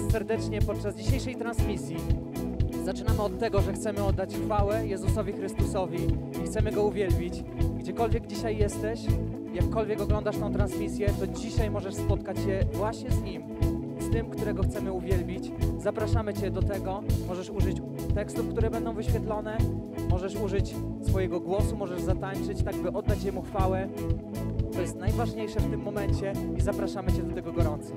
serdecznie podczas dzisiejszej transmisji. Zaczynamy od tego, że chcemy oddać chwałę Jezusowi Chrystusowi i chcemy Go uwielbić. Gdziekolwiek dzisiaj jesteś, jakkolwiek oglądasz tą transmisję, to dzisiaj możesz spotkać się właśnie z Nim, z tym, którego chcemy uwielbić. Zapraszamy Cię do tego. Możesz użyć tekstów, które będą wyświetlone, możesz użyć swojego głosu, możesz zatańczyć, tak by oddać Jemu chwałę. To jest najważniejsze w tym momencie i zapraszamy Cię do tego gorąco.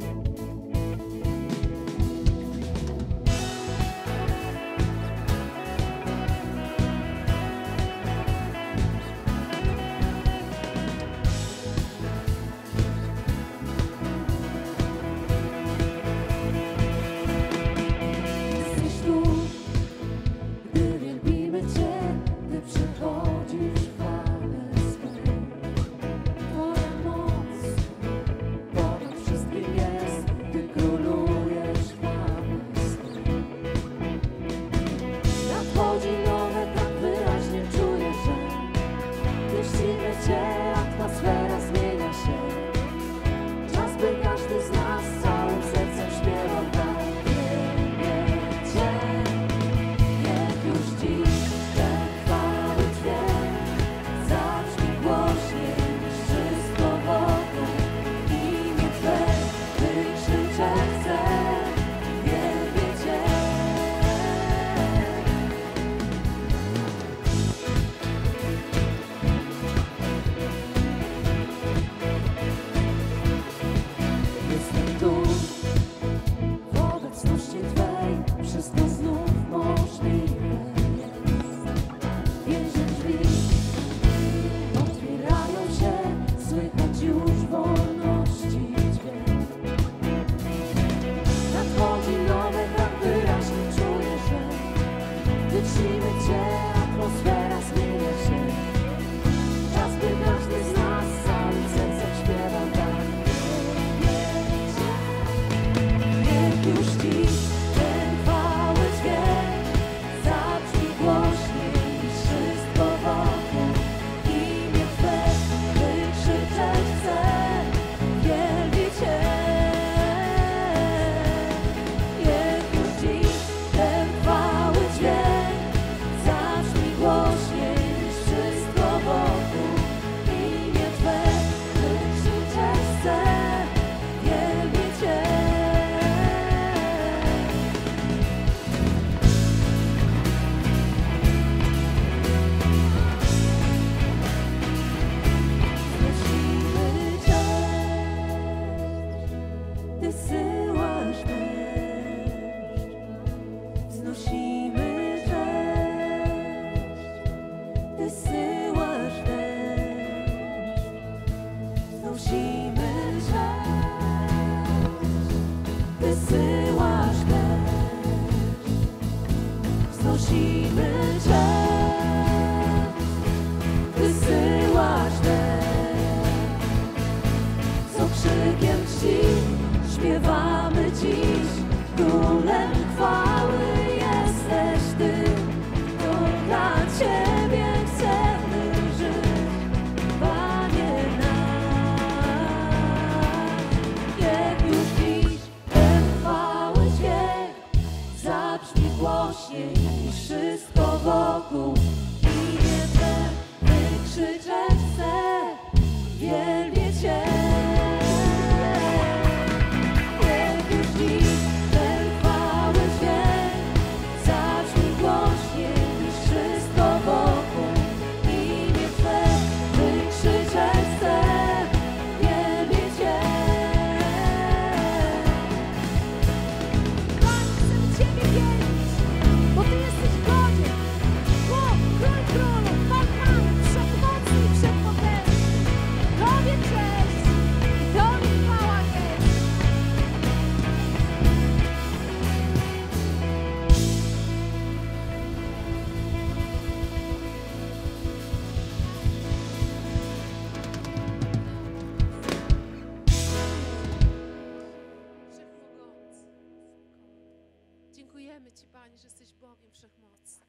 Dziękujemy Ci, Panie, że jesteś Bogiem Wszechmocnym.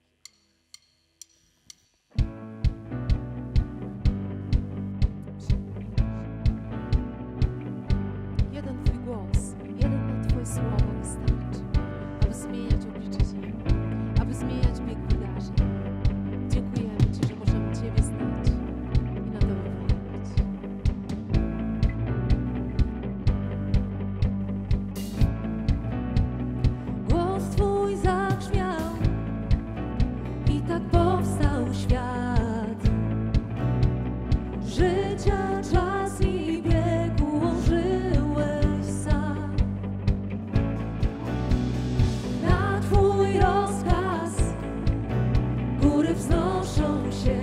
Jeden Twój głos, jeden Twoje słowo wystarczy. góry wznoszą się.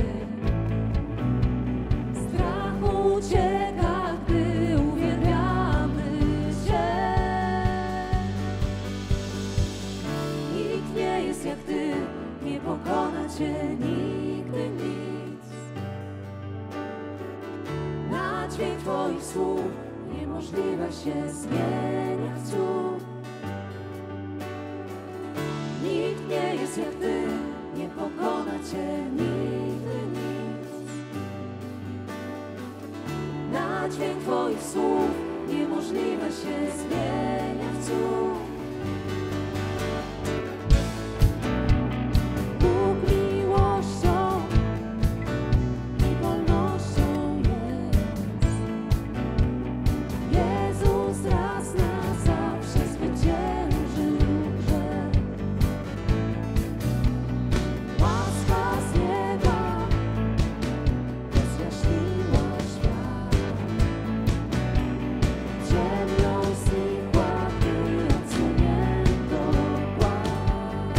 Strach ucieka, gdy uwielbiamy Cię. Nikt nie jest jak Ty, nie pokona Cię nigdy nic. Na dźwięk Twoich słów niemożliwe się zmienia w cud. Nikt nie jest jak Ty, nie pokona Cię nigdy nic. Na dźwięk Twoich słów niemożliwe się zmienia w cud. Bóg miłością i wolnością jest. Jezus raz na zawsze zwyciężył grzech. Łaska z nieba rozjaśniła świat. Ziemią znikła, gdy odsłonięto głaz.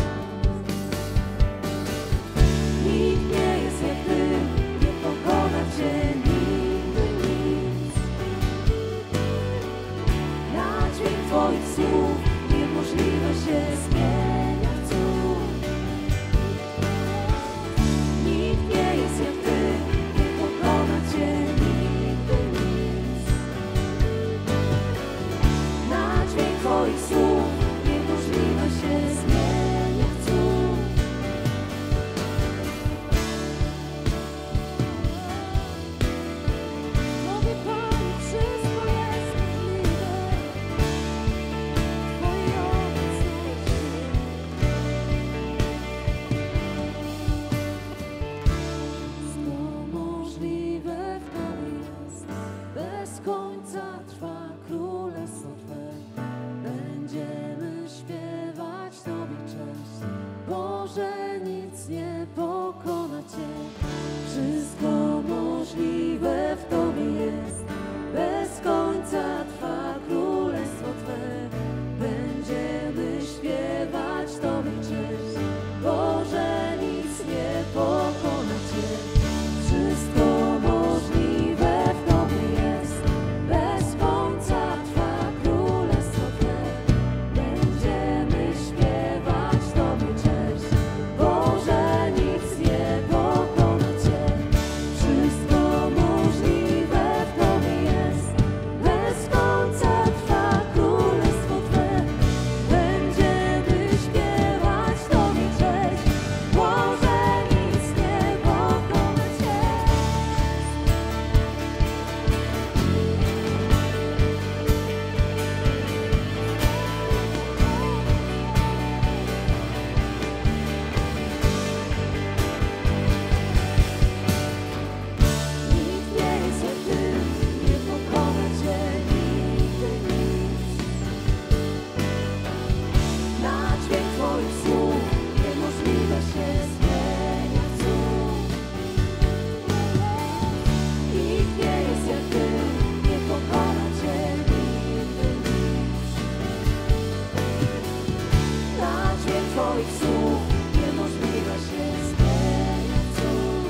Nikt nie jest jak Ty, nie pokona Cię nigdy nic. Na dźwięk Twoich słów niemożliwe się zmienia w cud. Nikt nie jest jak Ty, nie pokona Cię nigdy nic. Na dźwięk Twoich słów niemożliwe się zmienia w cud. Tobie, Panie, wszystko jest możliwe. W Twojej obecności. Wszystko możliwe w Tobie jest. Bez końca trwa królestwo Twe. Będziemy śpiewać Tobie cześć. Boże, nic nie pokona Cię. Wszystko możliwe w Tobie jest. Bez końca trwa królestwo Twe. Będziemy śpiewać Tobie cześć. Boże, nic nie pokona Cię. Wszystko możliwe w Tobie jest. Bez końca trwa królestwo Twe. Będziemy śpiewać Tobie cześć. Boże, nic nie pokona Cię. Wszystko możliwe w Tobie jest. Bez końca trwa królestwo Twe. Będziemy śpiewać Tobie cześć. Boże, nic nie pokona Cię. Nikt nie jest jak Ty, nie pokona Cię nigdy nic. Na dźwięk Twoich słów niemożliwe się zmienia w cud. Nikt nie jest jak Ty, nie pokona Cię nigdy nic. Na dźwięk Twoich słów niemożliwe się zmienia w cud.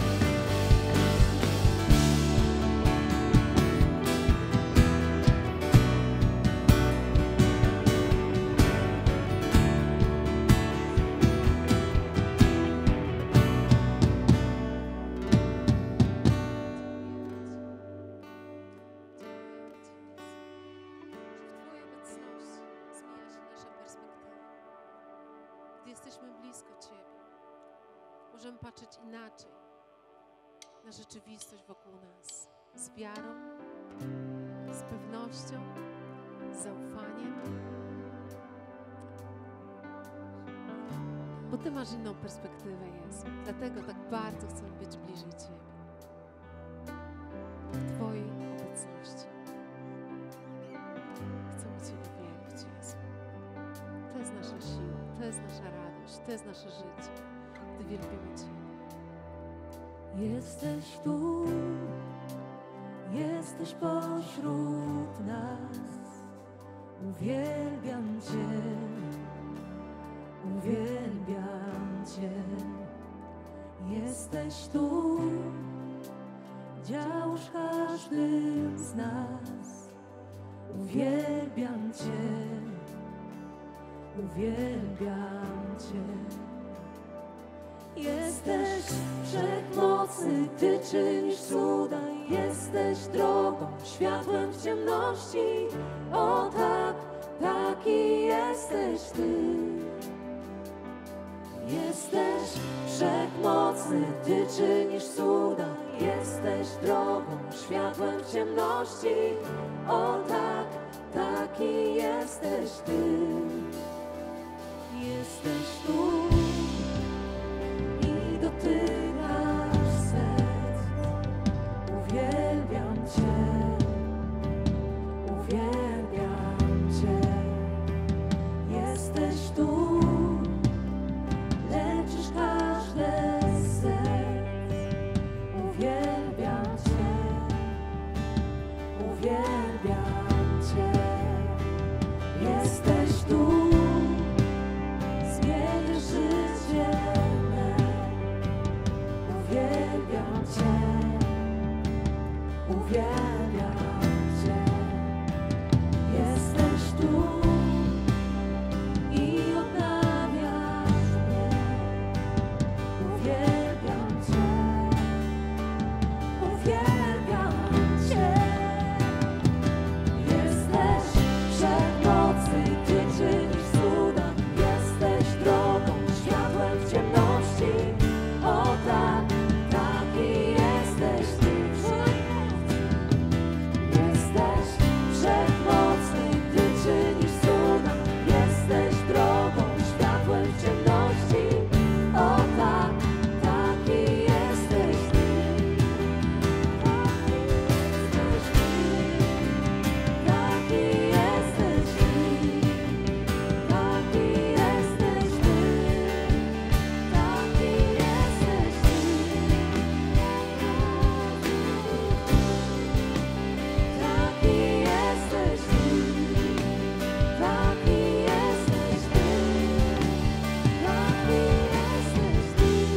W Twojej obecności zmienia się nasza perspektywa. Gdy jesteśmy blisko Ciebie, możemy patrzeć inaczej na rzeczywistość wokół nas. Z wiarą, z pewnością, z zaufaniem. Bo Ty masz inną perspektywę, Jezu. Dlatego tak bardzo chcemy być bliżej Ciebie. W Twojej obecności. Chcemy Cię uwielbić, Jezu. To jest nasza siła, to jest nasza radość, to jest nasze życie, gdy wielbimy Ciebie. Jesteś tu, jesteś pośród nas. Uwielbiam Cię, uwielbiam Cię. jesteś tu, działasz w każdym z nas. Uwielbiam Cię, uwielbiam Cię. Jesteś wszechmocny, Ty czynisz cuda, jesteś drogą, światłem w ciemności. O tak, taki jesteś Ty. Jesteś wszechmocny, Ty czynisz cuda, jesteś drogą, światłem w ciemności. O tak, taki jesteś Ty. Jesteś tu i dotykasz serc. Uwielbiam Cię, uwielbiam Cię. Jesteś tu, leczysz każde z serc. Uwielbiam Cię, uwielbiam Cię. Jesteś tu, zmieniasz życie me. Uwielbiam Cię, uwielbiam Cię. Jesteś tu i odnawiasz mnie. Uwielbiam Cię, uwielbiam Cię. Jesteś wszechmocny, Ty czynisz cuda, jesteś drogą, światłem w ciemności. O tak, taki jesteś Ty. Jesteś wszechmocny, Ty czynisz cuda, jesteś drogą, światłem w ciemności. O tak, taki jesteś Ty. Taki jesteś Ty. Taki jesteś Ty. Taki jesteś Ty. Taki jesteś Ty. Taki jesteś Ty. Taki jesteś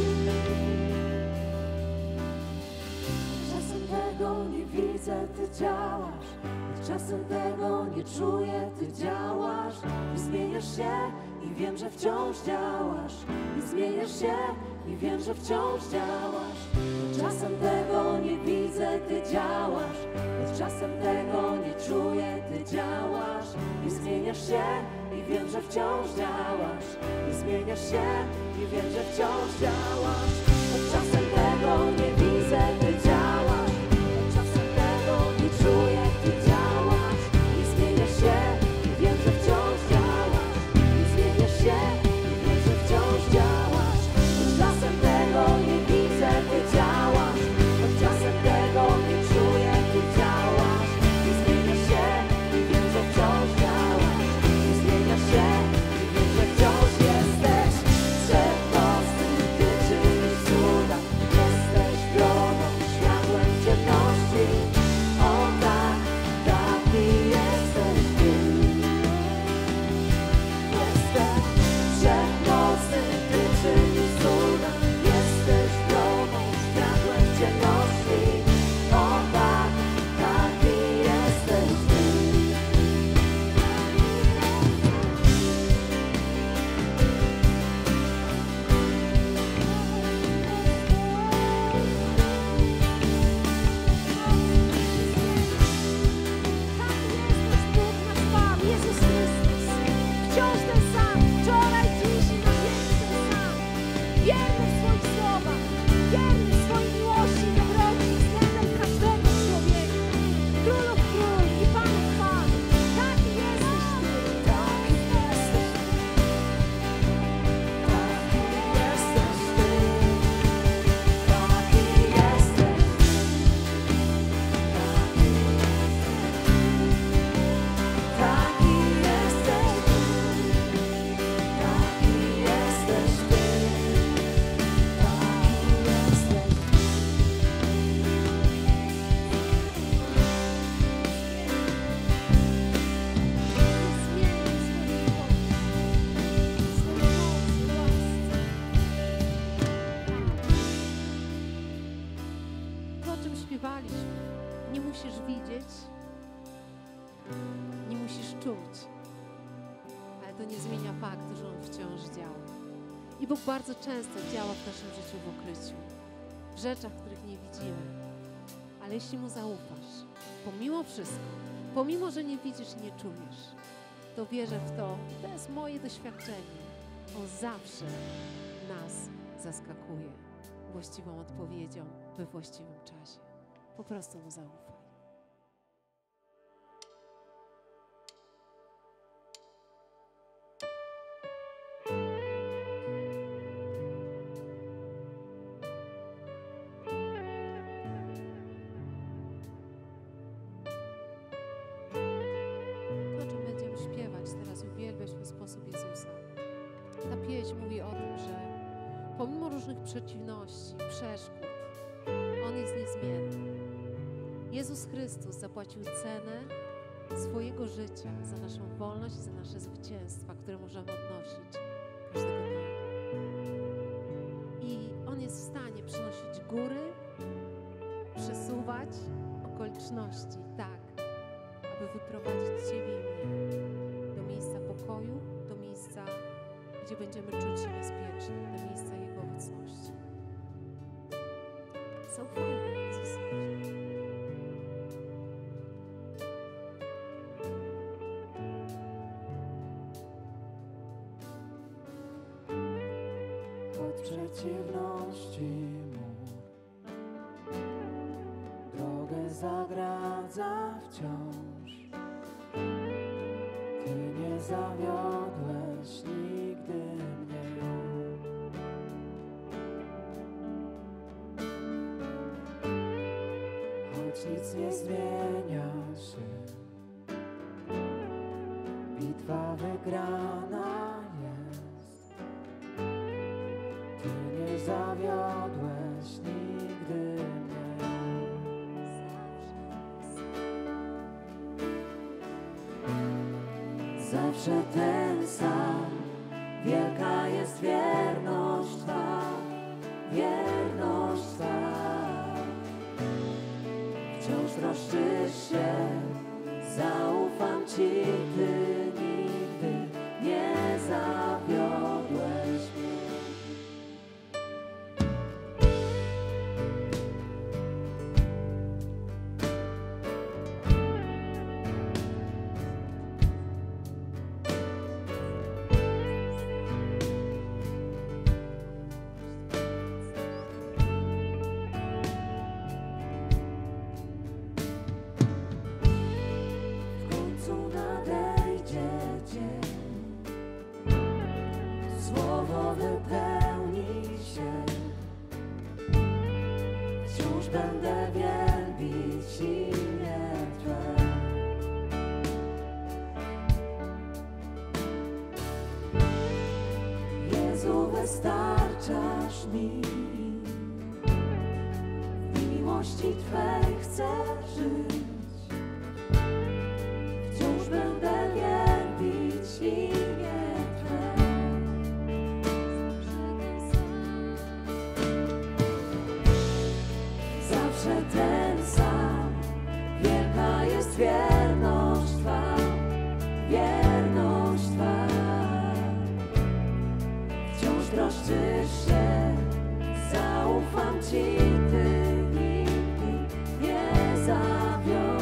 Ty. Czasem tego nie widzę, Ty działasz. Czasem tego nie czuję, Ty działasz. I zmieniasz się i wiem, że wciąż działasz. I zmieniasz się i wiem, że wciąż działasz. Czasem tego nie widzę, Ty działasz. Czasem tego nie czuję, Ty działasz. I zmieniasz się i wiem, że wciąż działasz. I zmieniasz się i wiem, że wciąż działasz. Czasem tego nie widzę, Ty działasz. Czasem tego nie czuję, Ty działasz. I zmieniasz się i wiem, że wciąż działasz. I zmieniasz się i wiem, że wciąż działasz. Czasem tego nie widzę, Ty działasz. Czasem tego nie czuję, Ty działasz. I zmieniasz się i wiem, że wciąż działasz. I zmieniasz się i wiem, że wciąż jesteś wszechmocny, Ty czynisz cuda, jesteś drogą, światłem w ciemności. O tak, taki jesteś Ty. Jesteś wszechmocny, Ty czynisz cuda, jesteś drogą, światłem w ciemności. O tak, taki jesteś Ty. Jezus Chrystus, wciąż ten sam, wczoraj, dziś i na wieki ten sam. Wierny w swoich słowach, wierny w swojej miłości i dobroci względem każdego człowieka. Królów król i Panów Pan, taki jesteś Ty. Taki jesteś Ty. Taki jesteś Ty. Taki jesteś Ty. Taki jesteś Ty. Taki jesteś Ty. śpiewaliśmy. Nie musisz widzieć, nie musisz czuć, ale to nie zmienia faktu, że On wciąż działa. I Bóg bardzo często działa w naszym życiu w ukryciu, w rzeczach, których nie widzimy. Ale jeśli Mu zaufasz, pomimo wszystko, pomimo, że nie widzisz i nie czujesz, to wierzę w to, to jest moje doświadczenie. On zawsze nas zaskakuje właściwą odpowiedzią we właściwym czasie. Po prostu Mu zaufaj. To, czym będziemy śpiewać teraz, uwielbiać w ten sposób Jezusa. Ta pieśń mówi o tym, że pomimo różnych przeciwności, przeszkód, On jest niezmienny. Jezus Chrystus zapłacił cenę swojego życia za naszą wolność i za nasze zwycięstwa, które możemy odnosić każdego dnia. I On jest w stanie przynosić góry, przesuwać okoliczności tak, aby wyprowadzić Ciebie i mnie do miejsca pokoju, do miejsca, gdzie będziemy czuć się bezpiecznie, do miejsca Jego obecności. Zaufajmy Jezusowi. Choć przeciwności mur drogę zagradza wciąż, Ty nie zawiodłeś nigdy mnie. Choć nic nie zmienia się, bitwa wygrana jest. Ty nie zawiodłeś nigdy mnie. Zawsze ten sam, wielka jest wierność Twa, wierność Twa. Wciąż troszczysz się, zaufam Ci, Ty nigdy nie zawiodłeś mnie. W końcu nadejdzie dzień, słowo wypełni się. Wciąż będę wielbić imię Twe. Jezu, wystarczasz mi, w miłości Twej chcę żyć. Wciąż będę wielbić imię Twe. Zawsze ten sam, wielka jest wierność Twa, wierność Twa. Wciąż troszczysz się, zaufam Ci, Ty nigdy nie zawiodłeś.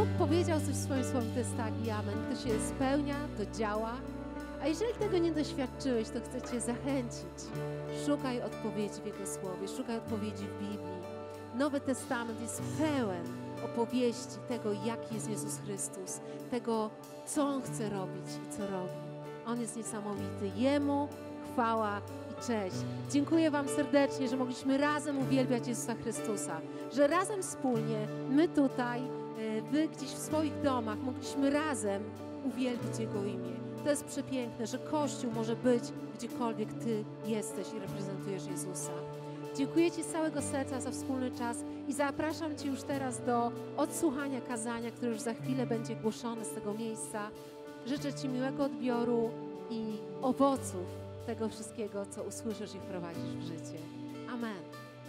Bóg powiedział coś w swoim słowie, to jest tak i amen. To się spełnia, to działa. A jeżeli tego nie doświadczyłeś, to chcę Cię zachęcić. Szukaj odpowiedzi w Jego słowie, szukaj odpowiedzi w Biblii. Nowy Testament jest pełen opowieści tego, jaki jest Jezus Chrystus, tego, co On chce robić i co robi. On jest niesamowity. Jemu chwała i cześć. Dziękuję Wam serdecznie, że mogliśmy razem uwielbiać Jezusa Chrystusa, że razem wspólnie, my tutaj, Wy gdzieś w swoich domach mogliśmy razem uwielbić Jego imię. To jest przepiękne, że Kościół może być gdziekolwiek Ty jesteś i reprezentujesz Jezusa. Dziękuję Ci z całego serca za wspólny czas i zapraszam Cię już teraz do odsłuchania kazania, które już za chwilę będzie głoszone z tego miejsca. Życzę Ci miłego odbioru i owoców tego wszystkiego, co usłyszysz i wprowadzisz w życie. Amen.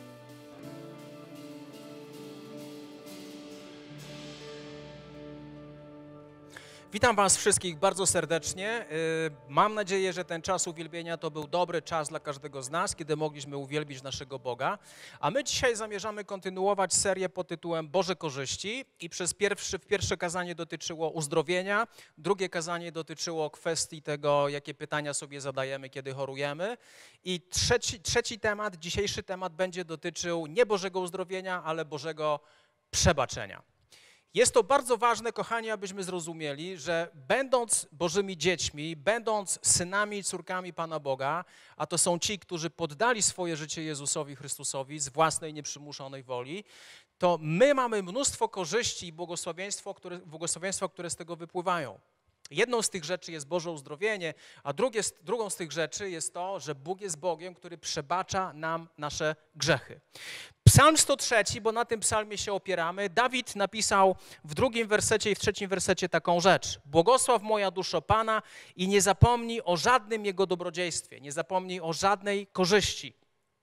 Witam Was wszystkich bardzo serdecznie. Mam nadzieję, że ten czas uwielbienia to był dobry czas dla każdego z nas, kiedy mogliśmy uwielbić naszego Boga. A my dzisiaj zamierzamy kontynuować serię pod tytułem Boże korzyści i pierwsze kazanie dotyczyło uzdrowienia, drugie kazanie dotyczyło kwestii tego, jakie pytania sobie zadajemy, kiedy chorujemy. I trzeci temat, dzisiejszy temat będzie dotyczył nie Bożego uzdrowienia, ale Bożego przebaczenia. Jest to bardzo ważne, kochani, abyśmy zrozumieli, że będąc Bożymi dziećmi, będąc synami i córkami Pana Boga, a to są ci, którzy poddali swoje życie Jezusowi Chrystusowi z własnej nieprzymuszonej woli, to my mamy mnóstwo korzyści i błogosławieństwa, które z tego wypływają. Jedną z tych rzeczy jest Boże uzdrowienie, a drugą z tych rzeczy jest to, że Bóg jest Bogiem, który przebacza nam nasze grzechy. Psalm 103, bo na tym psalmie się opieramy, Dawid napisał w 2 wersecie i w 3 wersecie taką rzecz. Błogosław moja duszo Pana i nie zapomnij o żadnym Jego dobrodziejstwie, nie zapomnij o żadnej korzyści.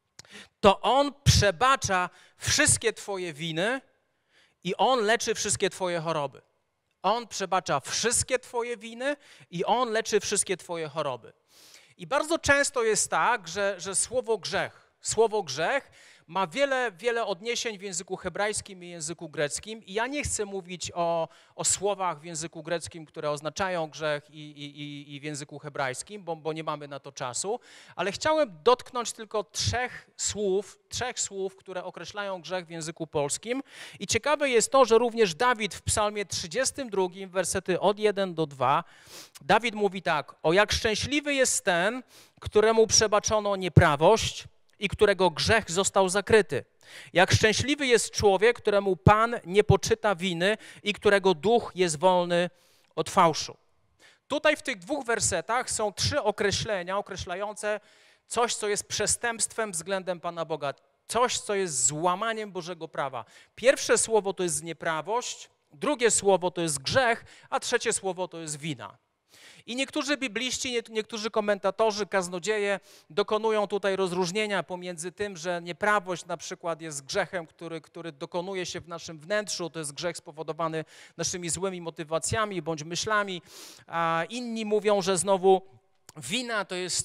To On przebacza wszystkie Twoje winy i On leczy wszystkie Twoje choroby. On przebacza wszystkie Twoje winy i On leczy wszystkie Twoje choroby. I bardzo często jest tak, że słowo grzech ma wiele odniesień w języku hebrajskim i języku greckim i ja nie chcę mówić o słowach w języku greckim, które oznaczają grzech i w języku hebrajskim, bo nie mamy na to czasu, ale chciałem dotknąć tylko trzech słów, które określają grzech w języku polskim i ciekawe jest to, że również Dawid w psalmie 32, wersety od 1 do 2, Dawid mówi tak: o jak szczęśliwy jest ten, któremu przebaczono nieprawość i którego grzech został zakryty. Jak szczęśliwy jest człowiek, któremu Pan nie poczyta winy i którego duch jest wolny od fałszu. Tutaj w tych 2 wersetach są 3 określenia określające coś, co jest przestępstwem względem Pana Boga, coś, co jest złamaniem Bożego prawa. Pierwsze słowo to jest nieprawość, drugie słowo to jest grzech, a trzecie słowo to jest wina. I niektórzy bibliści, niektórzy komentatorzy, kaznodzieje dokonują tutaj rozróżnienia pomiędzy tym, że nieprawość na przykład jest grzechem, który dokonuje się w naszym wnętrzu, to jest grzech spowodowany naszymi złymi motywacjami bądź myślami, a inni mówią, że znowu wina to jest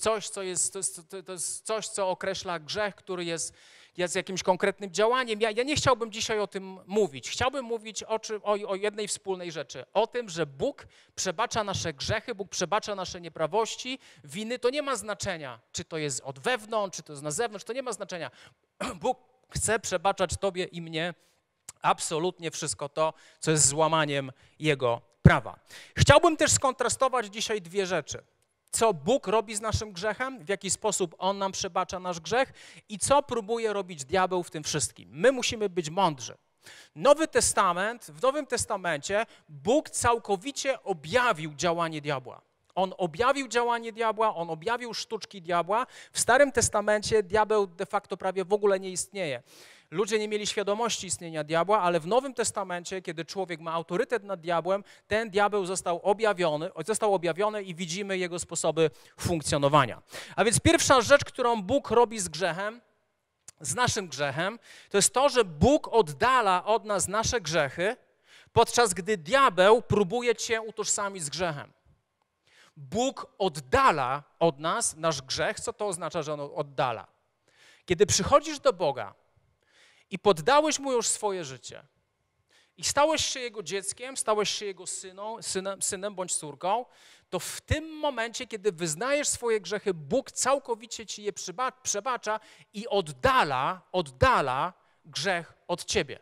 coś, co określa grzech, który jest jakimś konkretnym działaniem. Ja nie chciałbym dzisiaj o tym mówić. Chciałbym mówić o jednej wspólnej rzeczy. O tym, że Bóg przebacza nasze grzechy, Bóg przebacza nasze nieprawości, winy. To nie ma znaczenia, czy to jest od wewnątrz, czy to jest na zewnątrz. To nie ma znaczenia. Bóg chce przebaczać Tobie i mnie absolutnie wszystko to, co jest złamaniem Jego prawa. Chciałbym też skontrastować dzisiaj 2 rzeczy. Co Bóg robi z naszym grzechem, w jaki sposób On nam przebacza nasz grzech i co próbuje robić diabeł w tym wszystkim. My musimy być mądrzy. W Nowym Testamencie Bóg całkowicie objawił działanie diabła. On objawił działanie diabła, On objawił sztuczki diabła. W Starym Testamencie diabeł de facto prawie w ogóle nie istnieje. Ludzie nie mieli świadomości istnienia diabła, ale w Nowym Testamencie, kiedy człowiek ma autorytet nad diabłem, ten diabeł został objawiony i widzimy jego sposoby funkcjonowania. A więc pierwsza rzecz, którą Bóg robi z naszym grzechem, to jest to, że Bóg oddala od nas nasze grzechy, podczas gdy diabeł próbuje cię utożsamić z grzechem. Bóg oddala od nas nasz grzech. Co to oznacza, że On oddala? Kiedy przychodzisz do Boga i poddałeś Mu już swoje życie i stałeś się Jego dzieckiem, stałeś się Jego synem bądź córką, to w tym momencie, kiedy wyznajesz swoje grzechy, Bóg całkowicie ci je przebacza i oddala grzech od ciebie.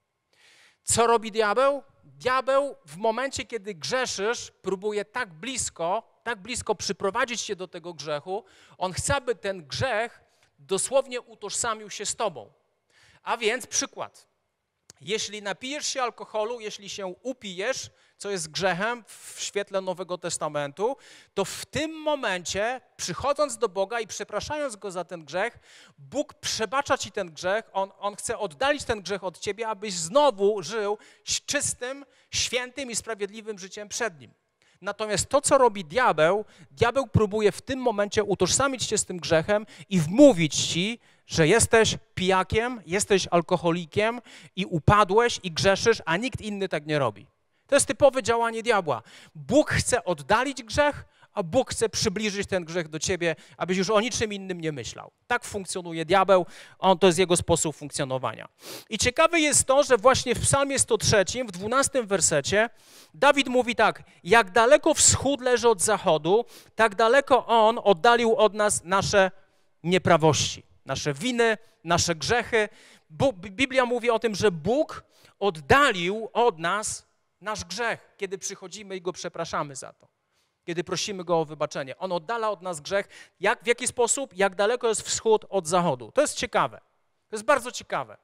Co robi diabeł? Diabeł w momencie, kiedy grzeszysz, próbuje tak blisko przyprowadzić cię do tego grzechu. On chce, aby ten grzech dosłownie utożsamił się z tobą. A więc przykład. Jeśli napijesz się alkoholu, jeśli się upijesz, co jest grzechem w świetle Nowego Testamentu, to w tym momencie, przychodząc do Boga i przepraszając Go za ten grzech, Bóg przebacza ci ten grzech, On chce oddalić ten grzech od ciebie, abyś znowu żył czystym, świętym i sprawiedliwym życiem przed Nim. Natomiast to, co robi diabeł próbuje w tym momencie utożsamić się z tym grzechem i wmówić ci, że jesteś pijakiem, jesteś alkoholikiem i upadłeś i grzeszysz, a nikt inny tak nie robi. To jest typowe działanie diabła. Bóg chce oddalić grzech, a Bóg chce przybliżyć ten grzech do ciebie, abyś już o niczym innym nie myślał. Tak funkcjonuje diabeł, to jest jego sposób funkcjonowania. I ciekawe jest to, że właśnie w Psalmie 103, w 12 wersecie, Dawid mówi tak: jak daleko wschód leży od zachodu, tak daleko On oddalił od nas nasze nieprawości, nasze winy, nasze grzechy. Biblia mówi o tym, że Bóg oddalił od nas nasz grzech, kiedy przychodzimy i Go przepraszamy za to. Kiedy prosimy Go o wybaczenie. On oddala od nas grzech. W jaki sposób? Jak daleko jest wschód od zachodu. To jest ciekawe. To jest bardzo ciekawe.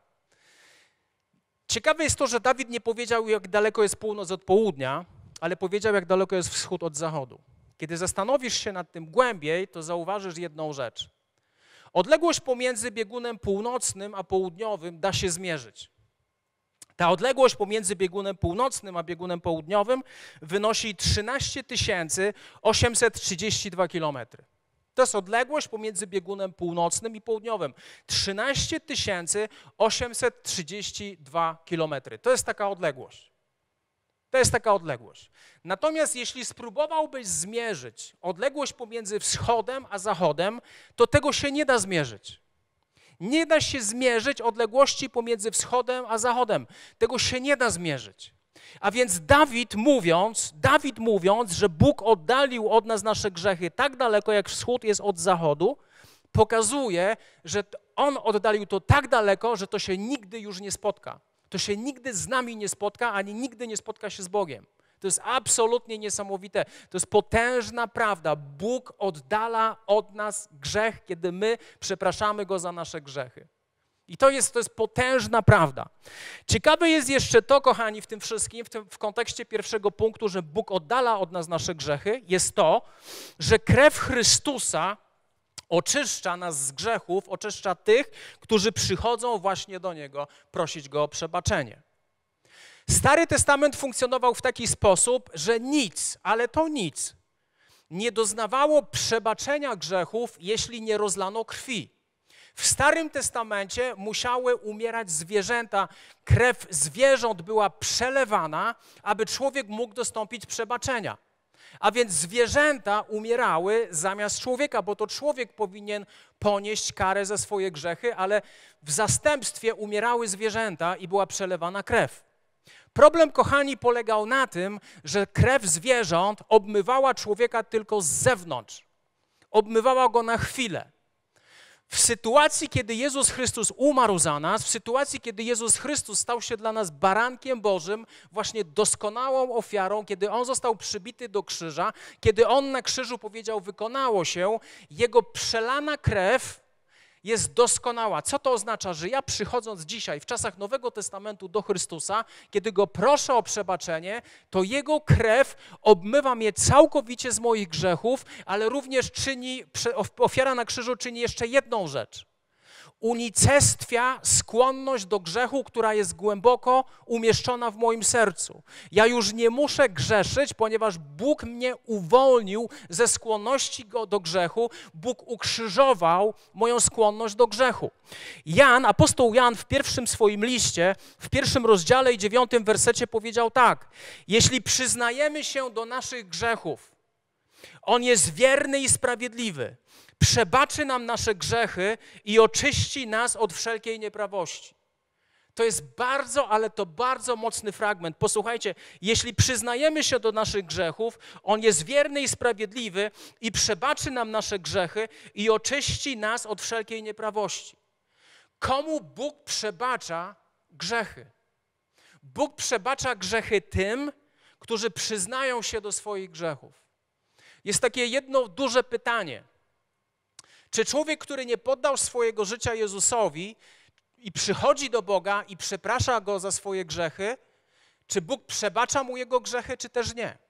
Ciekawe jest to, że Dawid nie powiedział, jak daleko jest północ od południa, ale powiedział, jak daleko jest wschód od zachodu. Kiedy zastanowisz się nad tym głębiej, to zauważysz jedną rzecz. Odległość pomiędzy biegunem północnym a południowym da się zmierzyć. Ta odległość pomiędzy biegunem północnym a biegunem południowym wynosi 13 832 km. To jest odległość pomiędzy biegunem północnym i południowym. 13 832 km. To jest taka odległość. To jest taka odległość. Natomiast jeśli spróbowałbyś zmierzyć odległość pomiędzy wschodem a zachodem, to tego się nie da zmierzyć. Nie da się zmierzyć odległości pomiędzy wschodem a zachodem. Tego się nie da zmierzyć. A więc Dawid mówiąc, że Bóg oddalił od nas nasze grzechy tak daleko, jak wschód jest od zachodu, pokazuje, że On oddalił to tak daleko, że to się nigdy już nie spotka. To się nigdy z nami nie spotka, ani nigdy nie spotka się z Bogiem. To jest absolutnie niesamowite. To jest potężna prawda. Bóg oddala od nas grzech, kiedy my przepraszamy Go za nasze grzechy. I to jest potężna prawda. Ciekawe jest jeszcze to, kochani, w tym wszystkim, w kontekście pierwszego punktu, że Bóg oddala od nas nasze grzechy, jest to, że krew Chrystusa oczyszcza nas z grzechów, oczyszcza tych, którzy przychodzą właśnie do Niego prosić Go o przebaczenie. Stary Testament funkcjonował w taki sposób, że nic, ale to nic, nie doznawało przebaczenia grzechów, jeśli nie rozlano krwi. W Starym Testamencie musiały umierać zwierzęta, krew zwierząt była przelewana, aby człowiek mógł dostąpić przebaczenia. A więc zwierzęta umierały zamiast człowieka, bo to człowiek powinien ponieść karę za swoje grzechy, ale w zastępstwie umierały zwierzęta i była przelewana krew. Problem, kochani, polegał na tym, że krew zwierząt obmywała człowieka tylko z zewnątrz. Obmywała go na chwilę. W sytuacji, kiedy Jezus Chrystus umarł za nas, w sytuacji, kiedy Jezus Chrystus stał się dla nas barankiem Bożym, właśnie doskonałą ofiarą, kiedy On został przybity do krzyża, kiedy On na krzyżu powiedział: wykonało się, Jego przelana krew jest doskonała. Co to oznacza? Że ja, przychodząc dzisiaj w czasach Nowego Testamentu do Chrystusa, kiedy Go proszę o przebaczenie, to Jego krew obmywa mnie całkowicie z moich grzechów, ale również ofiara na krzyżu czyni jeszcze jedną rzecz. Unicestwia skłonność do grzechu, która jest głęboko umieszczona w moim sercu. Ja już nie muszę grzeszyć, ponieważ Bóg mnie uwolnił ze skłonności do grzechu. Bóg ukrzyżował moją skłonność do grzechu. Apostoł Jan w pierwszym swoim liście, w 1 rozdziale i 9 wersecie powiedział tak: jeśli przyznajemy się do naszych grzechów, On jest wierny i sprawiedliwy, przebaczy nam nasze grzechy i oczyści nas od wszelkiej nieprawości. To jest bardzo, ale to bardzo mocny fragment. Posłuchajcie, jeśli przyznajemy się do naszych grzechów, On jest wierny i sprawiedliwy i przebaczy nam nasze grzechy i oczyści nas od wszelkiej nieprawości. Komu Bóg przebacza grzechy? Bóg przebacza grzechy tym, którzy przyznają się do swoich grzechów. Jest takie jedno duże pytanie. Czy człowiek, który nie poddał swojego życia Jezusowi i przychodzi do Boga i przeprasza Go za swoje grzechy, czy Bóg przebacza mu jego grzechy, czy też nie?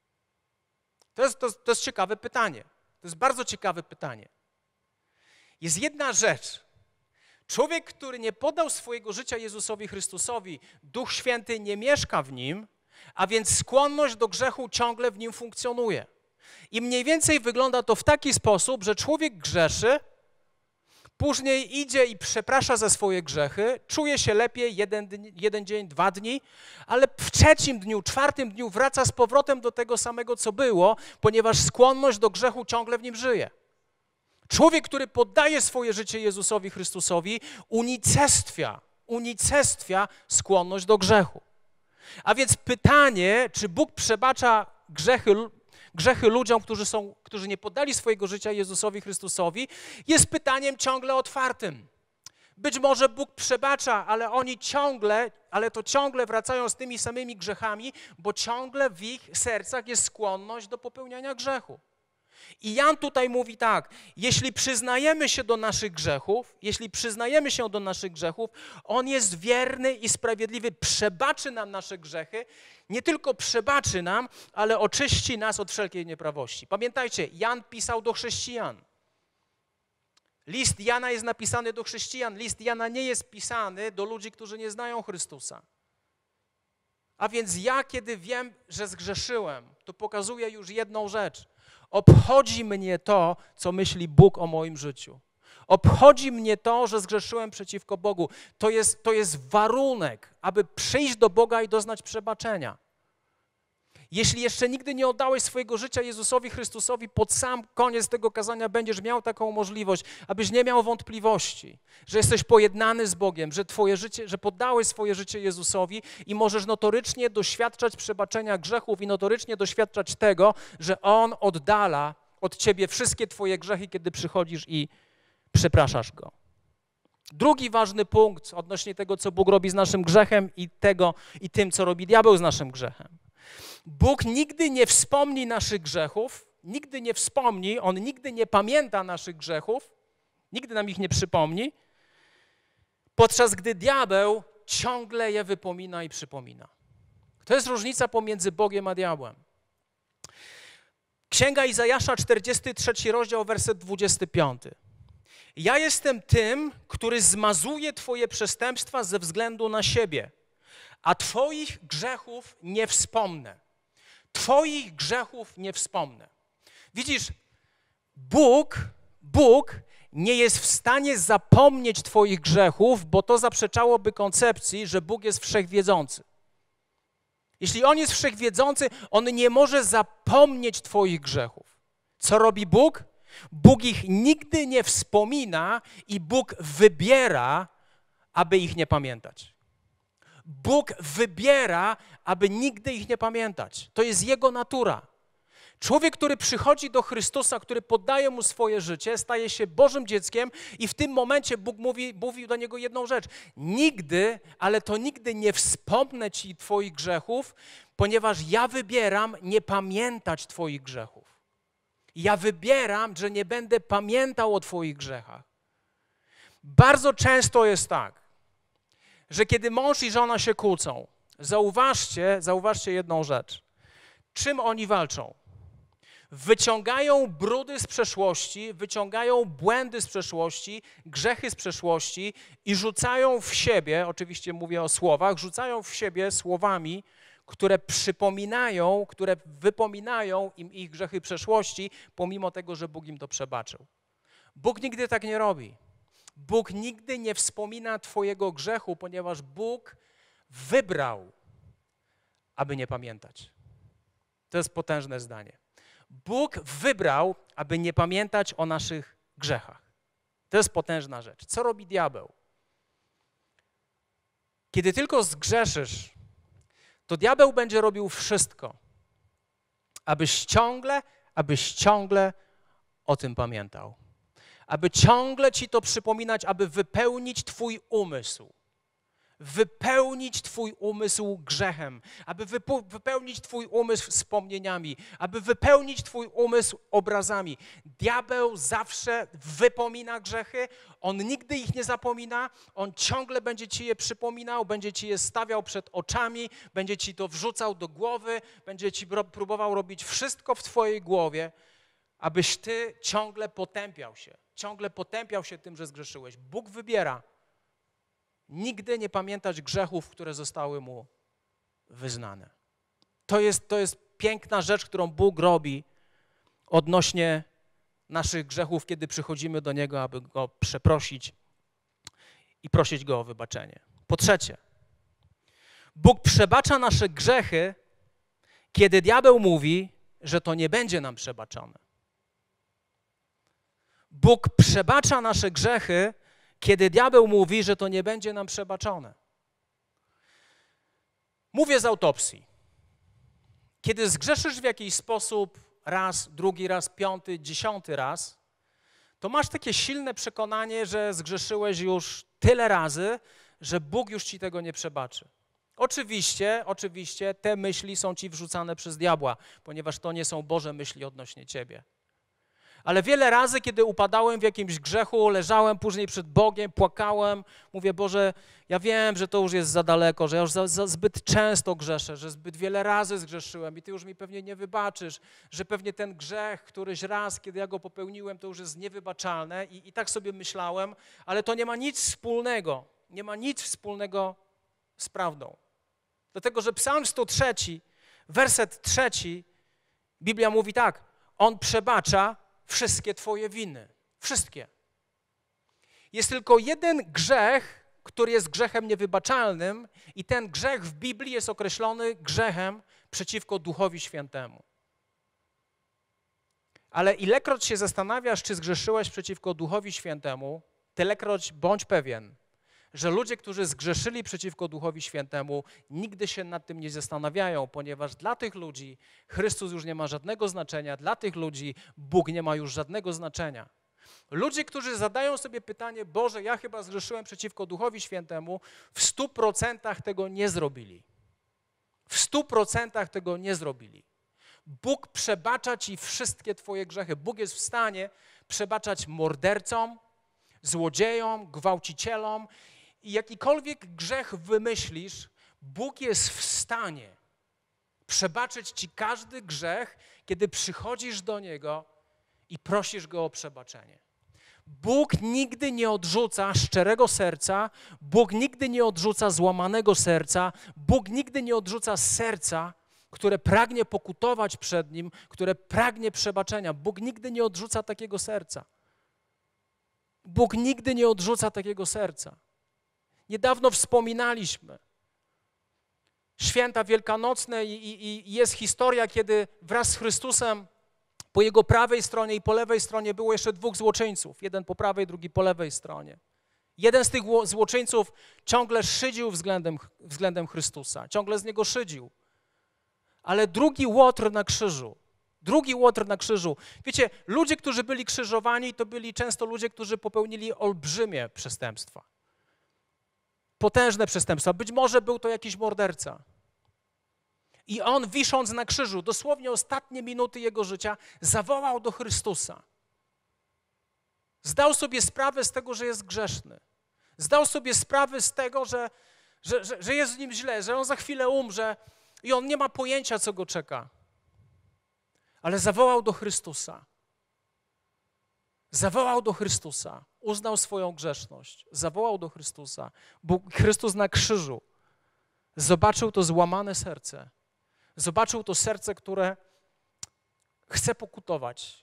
To jest ciekawe pytanie. To jest bardzo ciekawe pytanie. Jest jedna rzecz. Człowiek, który nie poddał swojego życia Jezusowi Chrystusowi, Duch Święty nie mieszka w nim, a więc skłonność do grzechu ciągle w nim funkcjonuje. I mniej więcej wygląda to w taki sposób, że człowiek grzeszy, później idzie i przeprasza za swoje grzechy, czuje się lepiej jeden dzień, 2 dni, ale w 3. dniu, 4. dniu wraca z powrotem do tego samego, co było, ponieważ skłonność do grzechu ciągle w nim żyje. Człowiek, który poddaje swoje życie Jezusowi Chrystusowi, unicestwia skłonność do grzechu. A więc pytanie, czy Bóg przebacza grzechy ludziom, którzy nie poddali swojego życia Jezusowi Chrystusowi, jest pytaniem ciągle otwartym. Być może Bóg przebacza, ale to ciągle wracają z tymi samymi grzechami, bo ciągle w ich sercach jest skłonność do popełniania grzechu. I Jan tutaj mówi tak, jeśli przyznajemy się do naszych grzechów, On jest wierny i sprawiedliwy, przebaczy nam nasze grzechy, nie tylko przebaczy nam, ale oczyści nas od wszelkiej nieprawości. Pamiętajcie, Jan pisał do chrześcijan. List Jana jest napisany do chrześcijan, list Jana nie jest pisany do ludzi, którzy nie znają Chrystusa. A więc ja, kiedy wiem, że zgrzeszyłem, to pokazuję już jedną rzecz. Obchodzi mnie to, co myśli Bóg o moim życiu. Obchodzi mnie to, że zgrzeszyłem przeciwko Bogu. To jest warunek, aby przyjść do Boga i doznać przebaczenia. Jeśli jeszcze nigdy nie oddałeś swojego życia Jezusowi Chrystusowi, pod sam koniec tego kazania będziesz miał taką możliwość, abyś nie miał wątpliwości, że jesteś pojednany z Bogiem, że poddałeś swoje życie Jezusowi i możesz notorycznie doświadczać przebaczenia grzechów i notorycznie doświadczać tego, że On oddala od ciebie wszystkie twoje grzechy, kiedy przychodzisz i przepraszasz Go. Drugi ważny punkt odnośnie tego, co Bóg robi z naszym grzechem i tym, co robi diabeł z naszym grzechem. Bóg nigdy nie wspomni naszych grzechów, On nigdy nie pamięta naszych grzechów, nigdy nam ich nie przypomni, podczas gdy diabeł ciągle je wypomina i przypomina. To jest różnica pomiędzy Bogiem a diabłem. Księga Izajasza, 43 rozdział, werset 25. Ja jestem tym, który zmazuje twoje przestępstwa ze względu na siebie, a twoich grzechów nie wspomnę. Twoich grzechów nie wspomnę. Widzisz, Bóg nie jest w stanie zapomnieć twoich grzechów, bo to zaprzeczałoby koncepcji, że Bóg jest wszechwiedzący. Jeśli On jest wszechwiedzący, On nie może zapomnieć twoich grzechów. Co robi Bóg? Bóg ich nigdy nie wspomina i Bóg wybiera, aby ich nie pamiętać. Bóg wybiera, aby nigdy ich nie pamiętać. To jest Jego natura. Człowiek, który przychodzi do Chrystusa, który poddaje Mu swoje życie, staje się Bożym dzieckiem i w tym momencie Bóg mówi do niego jedną rzecz. Nigdy, ale to nigdy nie wspomnę ci twoich grzechów, ponieważ ja wybieram nie pamiętać twoich grzechów. Ja wybieram, że nie będę pamiętał o twoich grzechach. Bardzo często jest tak, że kiedy mąż i żona się kłócą, zauważcie jedną rzecz. Czym oni walczą? Wyciągają brudy z przeszłości, wyciągają błędy z przeszłości, grzechy z przeszłości i rzucają w siebie, oczywiście mówię o słowach, rzucają w siebie słowami, które przypominają, które wypominają im ich grzechy przeszłości, pomimo tego, że Bóg im to przebaczył. Bóg nigdy tak nie robi. Bóg nigdy nie wspomina twojego grzechu, ponieważ Bóg wybrał, aby nie pamiętać. To jest potężne zdanie. Bóg wybrał, aby nie pamiętać o naszych grzechach. To jest potężna rzecz. Co robi diabeł? Kiedy tylko zgrzeszysz, to diabeł będzie robił wszystko, abyś ciągle o tym pamiętał. Aby ciągle ci to przypominać, aby wypełnić twój umysł. Wypełnić twój umysł grzechem, aby wypełnić twój umysł wspomnieniami, aby wypełnić twój umysł obrazami. Diabeł zawsze wypomina grzechy, on nigdy ich nie zapomina, on ciągle będzie ci je przypominał, będzie ci je stawiał przed oczami, będzie ci to wrzucał do głowy, będzie ci próbował robić wszystko w twojej głowie, abyś ty ciągle potępiał się tym, że zgrzeszyłeś. Bóg wybiera nigdy nie pamiętać grzechów, które zostały mu wyznane. To jest piękna rzecz, którą Bóg robi odnośnie naszych grzechów, kiedy przychodzimy do Niego, aby Go przeprosić i prosić Go o wybaczenie. Po trzecie, Bóg przebacza nasze grzechy, kiedy diabeł mówi, że to nie będzie nam przebaczone. Bóg przebacza nasze grzechy, kiedy diabeł mówi, że to nie będzie nam przebaczone. Mówię z autopsji. Kiedy zgrzeszysz w jakiś sposób raz, drugi raz, 5., 10. raz, to masz takie silne przekonanie, że zgrzeszyłeś już tyle razy, że Bóg już ci tego nie przebaczy. Oczywiście te myśli są ci wrzucane przez diabła, ponieważ to nie są Boże myśli odnośnie ciebie. Ale wiele razy, kiedy upadałem w jakimś grzechu, leżałem później przed Bogiem, płakałem, mówię, Boże, ja wiem, że to już jest za daleko, że ja już zbyt często grzeszę, że zbyt wiele razy zgrzeszyłem i Ty już mi pewnie nie wybaczysz, że pewnie ten grzech któryś raz, kiedy ja go popełniłem, to już jest niewybaczalne i tak sobie myślałem, ale to nie ma nic wspólnego z prawdą. Dlatego, że Psalm 103, werset 3, Biblia mówi tak, On przebacza wszystkie twoje winy. Wszystkie. Jest tylko jeden grzech, który jest grzechem niewybaczalnym i ten grzech w Biblii jest określony grzechem przeciwko Duchowi Świętemu. Ale ilekroć się zastanawiasz, czy zgrzeszyłeś przeciwko Duchowi Świętemu, tylekroć bądź pewien, że ludzie, którzy zgrzeszyli przeciwko Duchowi Świętemu, nigdy się nad tym nie zastanawiają, ponieważ dla tych ludzi Chrystus już nie ma żadnego znaczenia, dla tych ludzi Bóg nie ma już żadnego znaczenia. Ludzie, którzy zadają sobie pytanie, Boże, ja chyba zgrzeszyłem przeciwko Duchowi Świętemu, w 100% tego nie zrobili. W 100% tego nie zrobili. Bóg przebacza ci wszystkie twoje grzechy. Bóg jest w stanie przebaczać mordercom, złodziejom, gwałcicielom i jakikolwiek grzech wymyślisz, Bóg jest w stanie przebaczyć ci każdy grzech, kiedy przychodzisz do Niego i prosisz Go o przebaczenie. Bóg nigdy nie odrzuca szczerego serca, Bóg nigdy nie odrzuca złamanego serca, Bóg nigdy nie odrzuca serca, które pragnie pokutować przed Nim, które pragnie przebaczenia. Bóg nigdy nie odrzuca takiego serca. Bóg nigdy nie odrzuca takiego serca. Niedawno wspominaliśmy święta wielkanocne i jest historia, kiedy wraz z Chrystusem po Jego prawej stronie i po lewej stronie było jeszcze 2 złoczyńców. Jeden po prawej, drugi po lewej stronie. Jeden z tych złoczyńców ciągle szydził względem Chrystusa, ciągle z Niego szydził. Ale drugi łotr na krzyżu. Wiecie, ludzie, którzy byli krzyżowani, to byli często ludzie, którzy popełnili olbrzymie przestępstwa. Potężne przestępstwa. Być może był to jakiś morderca. I on, wisząc na krzyżu, dosłownie ostatnie minuty jego życia, zawołał do Chrystusa. Zdał sobie sprawę z tego, że jest grzeszny. Zdał sobie sprawę z tego, że jest z nim źle, że on za chwilę umrze i on nie ma pojęcia, co go czeka. Ale zawołał do Chrystusa. Zawołał do Chrystusa. Uznał swoją grzeszność. Zawołał do Chrystusa. Chrystus na krzyżu zobaczył to złamane serce. Zobaczył to serce, które chce pokutować.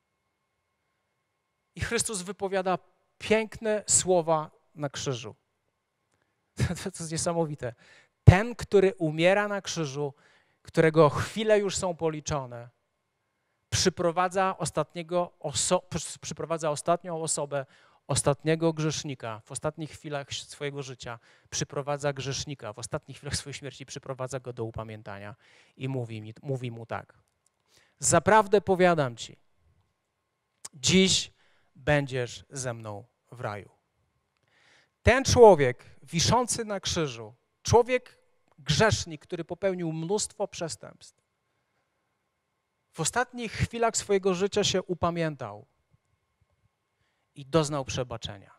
I Chrystus wypowiada piękne słowa na krzyżu. To jest niesamowite. Ten, który umiera na krzyżu, którego chwile już są policzone, przyprowadza ostatnią osobę ostatniego grzesznika w ostatnich chwilach swojego życia przyprowadza grzesznika, w ostatnich chwilach swojej śmierci przyprowadza go do upamiętania i mówi mu tak. Zaprawdę powiadam ci, dziś będziesz ze mną w raju. Ten człowiek wiszący na krzyżu, człowiek grzesznik, który popełnił mnóstwo przestępstw, w ostatnich chwilach swojego życia się upamiętał i doznał przebaczenia.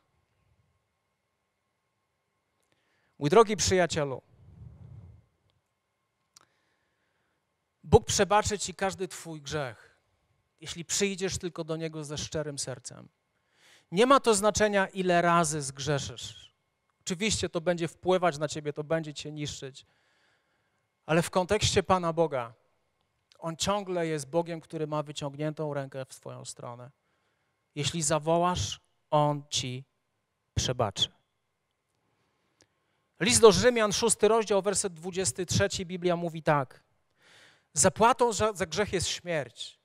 Mój drogi przyjacielu, Bóg przebaczy ci każdy twój grzech, jeśli przyjdziesz tylko do Niego ze szczerym sercem. Nie ma to znaczenia, ile razy zgrzeszysz. Oczywiście to będzie wpływać na ciebie, to będzie cię niszczyć, ale w kontekście Pana Boga, On ciągle jest Bogiem, który ma wyciągniętą rękę w twoją stronę. Jeśli zawołasz, On ci przebaczy. List do Rzymian, 6 rozdział, werset 23, Biblia mówi tak. Zapłatą za grzech jest śmierć,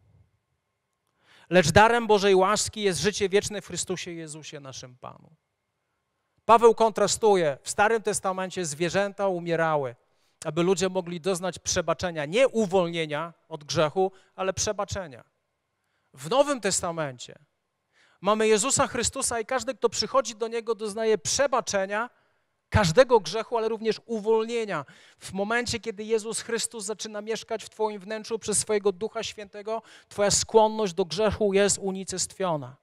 lecz darem Bożej łaski jest życie wieczne w Chrystusie Jezusie, naszym Panu. Paweł kontrastuje. W Starym Testamencie zwierzęta umierały, aby ludzie mogli doznać przebaczenia. Nie uwolnienia od grzechu, ale przebaczenia. W Nowym Testamencie mamy Jezusa Chrystusa i każdy, kto przychodzi do Niego, doznaje przebaczenia każdego grzechu, ale również uwolnienia. W momencie, kiedy Jezus Chrystus zaczyna mieszkać w twoim wnętrzu przez swojego Ducha Świętego, twoja skłonność do grzechu jest unicestwiona.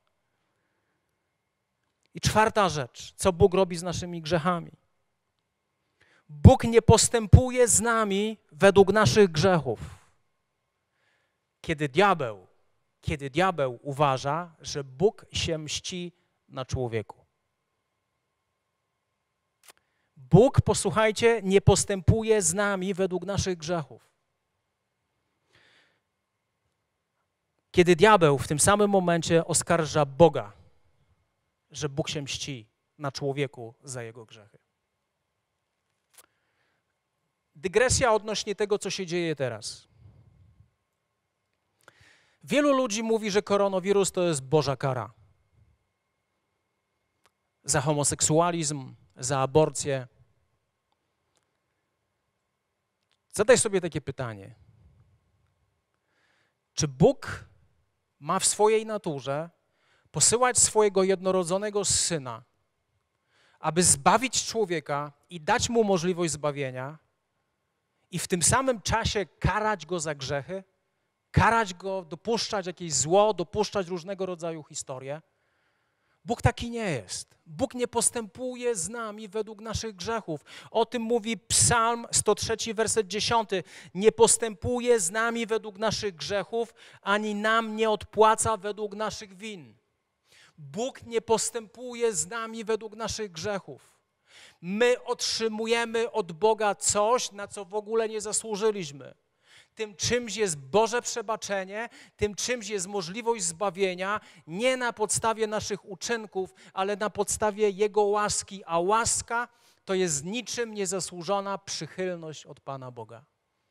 I czwarta rzecz, co Bóg robi z naszymi grzechami. Bóg nie postępuje z nami według naszych grzechów. Kiedy diabeł uważa, że Bóg się mści na człowieku. Bóg, posłuchajcie, nie postępuje z nami według naszych grzechów. Kiedy diabeł w tym samym momencie oskarża Boga, że Bóg się mści na człowieku za jego grzechy. Dygresja odnośnie tego, co się dzieje teraz. Wielu ludzi mówi, że koronawirus to jest Boża kara. Za homoseksualizm, za aborcję. Zadaj sobie takie pytanie. Czy Bóg ma w swojej naturze posyłać swojego jednorodzonego Syna, aby zbawić człowieka i dać mu możliwość zbawienia i w tym samym czasie karać go za grzechy, karać go, dopuszczać jakieś zło, dopuszczać różnego rodzaju historie? Bóg taki nie jest. Bóg nie postępuje z nami według naszych grzechów. O tym mówi Psalm 103, werset 10. Nie postępuje z nami według naszych grzechów, ani nam nie odpłaca według naszych win. Bóg nie postępuje z nami według naszych grzechów. My otrzymujemy od Boga coś, na co w ogóle nie zasłużyliśmy. Tym czymś jest Boże przebaczenie, tym czymś jest możliwość zbawienia, nie na podstawie naszych uczynków, ale na podstawie Jego łaski, a łaska to jest niczym niezasłużona przychylność od Pana Boga.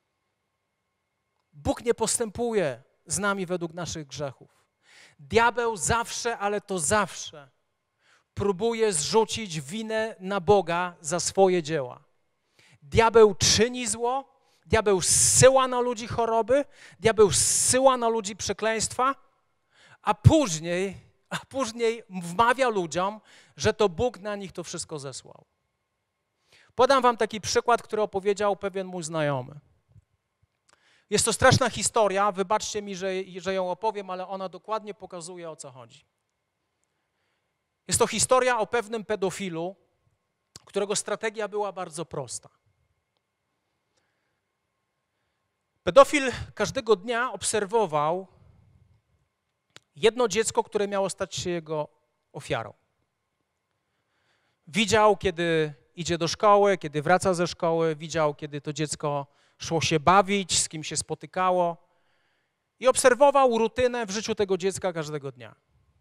Bóg nie postępuje z nami według naszych grzechów. Diabeł zawsze, ale to zawsze próbuje zrzucić winę na Boga za swoje dzieła. Diabeł czyni zło, diabeł zsyła na ludzi choroby, diabeł zsyła na ludzi przekleństwa, a później wmawia ludziom, że to Bóg na nich to wszystko zesłał. Podam wam taki przykład, który opowiedział pewien mój znajomy. Jest to straszna historia, wybaczcie mi, że ją opowiem, ale ona dokładnie pokazuje, o co chodzi. Jest to historia o pewnym pedofilu, którego strategia była bardzo prosta. Pedofil każdego dnia obserwował jedno dziecko, które miało stać się jego ofiarą. Widział, kiedy idzie do szkoły, kiedy wraca ze szkoły, widział, kiedy to dziecko szło się bawić, z kim się spotykało i obserwował rutynę w życiu tego dziecka każdego dnia.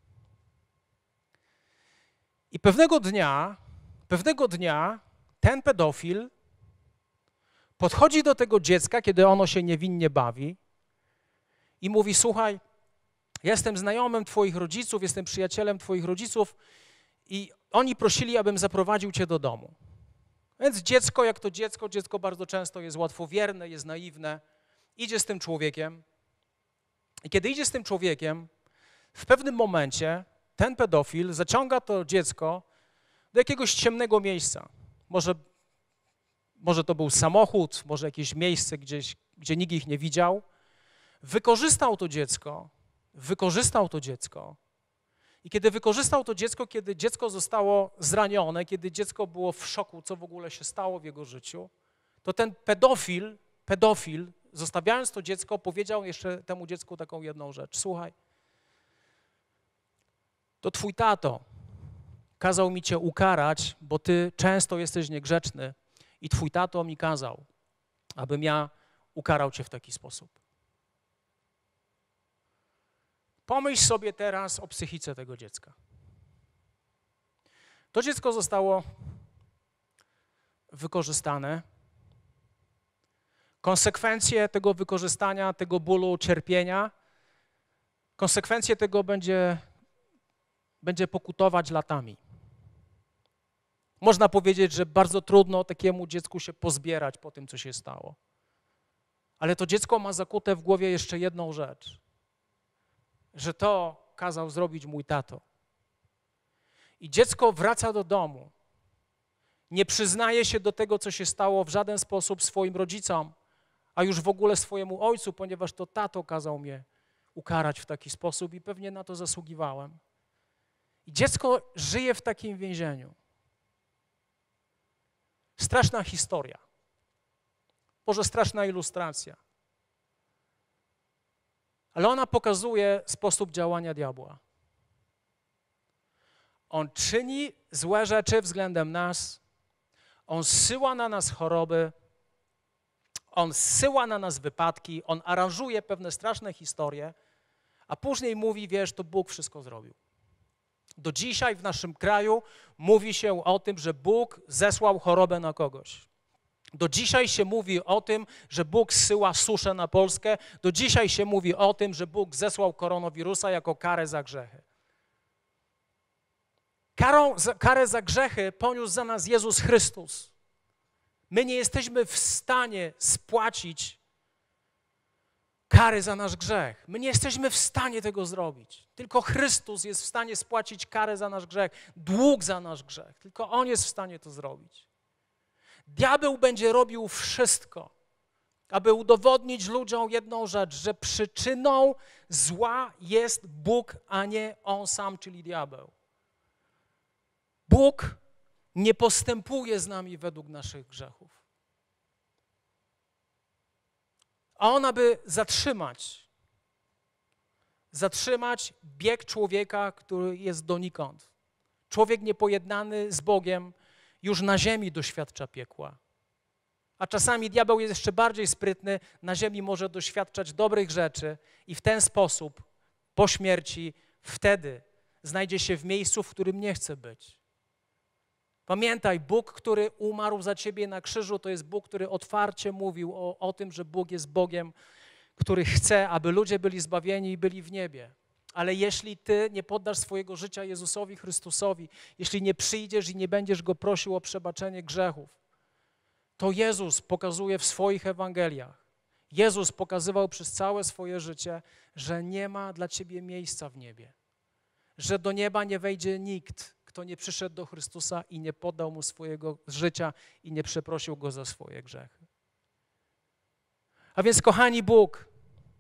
I pewnego dnia ten pedofil podchodzi do tego dziecka, kiedy ono się niewinnie bawi i mówi: słuchaj, Ja jestem znajomym twoich rodziców, jestem przyjacielem twoich rodziców i oni prosili, abym zaprowadził cię do domu. Więc dziecko, jak to dziecko bardzo często jest łatwowierne, jest naiwne, idzie z tym człowiekiem i kiedy idzie z tym człowiekiem, w pewnym momencie ten pedofil zaciąga to dziecko do jakiegoś ciemnego miejsca. Może to był samochód, może jakieś miejsce gdzieś, gdzie nikt ich nie widział. Wykorzystał to dziecko i kiedy wykorzystał to dziecko, kiedy dziecko zostało zranione, kiedy dziecko było w szoku, co w ogóle się stało w jego życiu, to ten pedofil, zostawiając to dziecko, powiedział jeszcze temu dziecku taką jedną rzecz. Słuchaj, to twój tato kazał mi cię ukarać, bo ty często jesteś niegrzeczny i twój tato mi kazał, abym ja ukarał cię w taki sposób. Pomyśl sobie teraz o psychice tego dziecka. To dziecko zostało wykorzystane. Konsekwencje tego wykorzystania, tego bólu, cierpienia, konsekwencje tego będzie pokutować latami. Można powiedzieć, że bardzo trudno takiemu dziecku się pozbierać po tym, co się stało. Ale to dziecko ma zakute w głowie jeszcze jedną rzecz, że to kazał zrobić mój tato. I dziecko wraca do domu, nie przyznaje się do tego, co się stało w żaden sposób swoim rodzicom, a już w ogóle swojemu ojcu, ponieważ to tato kazał mnie ukarać w taki sposób i pewnie na to zasługiwałem. I dziecko żyje w takim więzieniu. Straszna historia. Może straszna ilustracja. Ale ona pokazuje sposób działania diabła. On czyni złe rzeczy względem nas. On zsyła na nas choroby. On zsyła na nas wypadki. On aranżuje pewne straszne historie, a później mówi, wiesz, to Bóg wszystko zrobił. Do dzisiaj w naszym kraju mówi się o tym, że Bóg zesłał chorobę na kogoś. Do dzisiaj się mówi o tym, że Bóg zsyła suszę na Polskę. Do dzisiaj się mówi o tym, że Bóg zesłał koronawirusa jako karę za grzechy. Karę za grzechy poniósł za nas Jezus Chrystus. My nie jesteśmy w stanie spłacić kary za nasz grzech. My nie jesteśmy w stanie tego zrobić. Tylko Chrystus jest w stanie spłacić karę za nasz grzech, dług za nasz grzech. Tylko On jest w stanie to zrobić. Diabeł będzie robił wszystko, aby udowodnić ludziom jedną rzecz, że przyczyną zła jest Bóg, a nie on sam, czyli diabeł. Bóg nie postępuje z nami według naszych grzechów. A on, aby zatrzymać bieg człowieka, który jest donikąd. Człowiek niepojednany z Bogiem już na ziemi doświadcza piekła. A czasami diabeł jest jeszcze bardziej sprytny, na ziemi może doświadczać dobrych rzeczy i w ten sposób po śmierci wtedy znajdzie się w miejscu, w którym nie chce być. Pamiętaj, Bóg, który umarł za ciebie na krzyżu, to jest Bóg, który otwarcie mówił o tym, że Bóg jest Bogiem, który chce, aby ludzie byli zbawieni i byli w niebie. Ale jeśli ty nie poddasz swojego życia Jezusowi Chrystusowi, jeśli nie przyjdziesz i nie będziesz Go prosił o przebaczenie grzechów, to Jezus pokazuje w swoich Ewangeliach, Jezus pokazywał przez całe swoje życie, że nie ma dla ciebie miejsca w niebie. Że do nieba nie wejdzie nikt, kto nie przyszedł do Chrystusa i nie poddał Mu swojego życia i nie przeprosił Go za swoje grzechy. A więc, kochani, Bóg